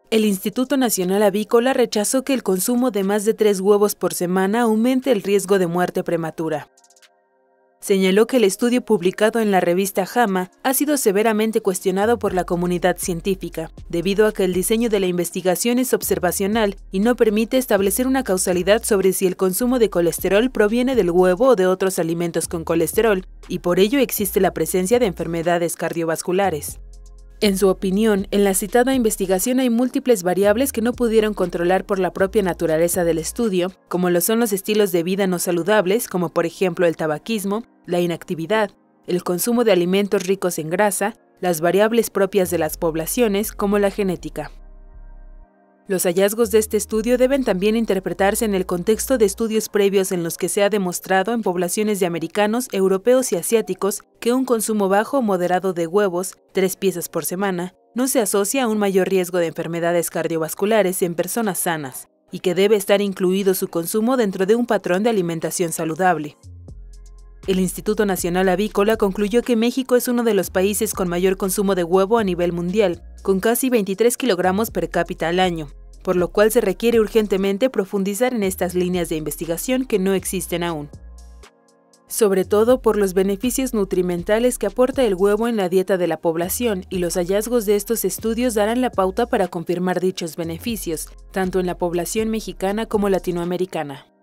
El Instituto Nacional Avícola rechazó que el consumo de más de 3 huevos por semana aumente el riesgo de muerte prematura. Señaló que el estudio publicado en la revista JAMA ha sido severamente cuestionado por la comunidad científica, debido a que el diseño de la investigación es observacional y no permite establecer una causalidad sobre si el consumo de colesterol proviene del huevo o de otros alimentos con colesterol, y por ello existe la presencia de enfermedades cardiovasculares. En su opinión, en la citada investigación hay múltiples variables que no pudieron controlar por la propia naturaleza del estudio, como lo son los estilos de vida no saludables, como por ejemplo el tabaquismo, la inactividad, el consumo de alimentos ricos en grasa, las variables propias de las poblaciones, como la genética. Los hallazgos de este estudio deben también interpretarse en el contexto de estudios previos en los que se ha demostrado en poblaciones de americanos, europeos y asiáticos que un consumo bajo o moderado de huevos, 3 piezas por semana, no se asocia a un mayor riesgo de enfermedades cardiovasculares en personas sanas, y que debe estar incluido su consumo dentro de un patrón de alimentación saludable. El Instituto Nacional Avícola concluyó que México es uno de los países con mayor consumo de huevo a nivel mundial, con casi 23 kilogramos per cápita al año, por lo cual se requiere urgentemente profundizar en estas líneas de investigación que no existen aún. Sobre todo por los beneficios nutrimentales que aporta el huevo en la dieta de la población, y los hallazgos de estos estudios darán la pauta para confirmar dichos beneficios, tanto en la población mexicana como latinoamericana.